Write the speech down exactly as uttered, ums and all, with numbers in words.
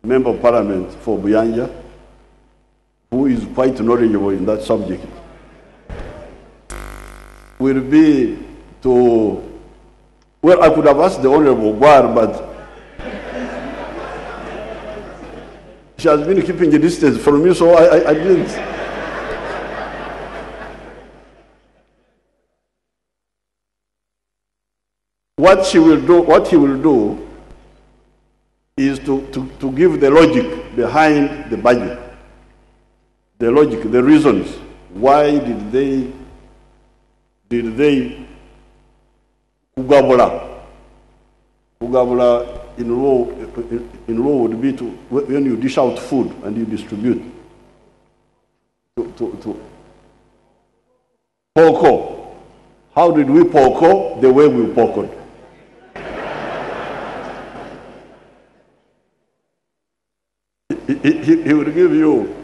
Member of Parliament for Buyanja, who is quite knowledgeable in that subject, will be to, well, I could have asked the Honorable Gwar, but she has been keeping a distance from me, so I, I, I didn't. What she will do, what he will do, is to, to, to give the logic behind the budget. The logic, the reasons. Why did they, did they, kugabula? Kugabula in law, in law would be to, when you dish out food and you distribute. To, to, to. Poko. How did we poko? The way we pokoed. He, he, he will give you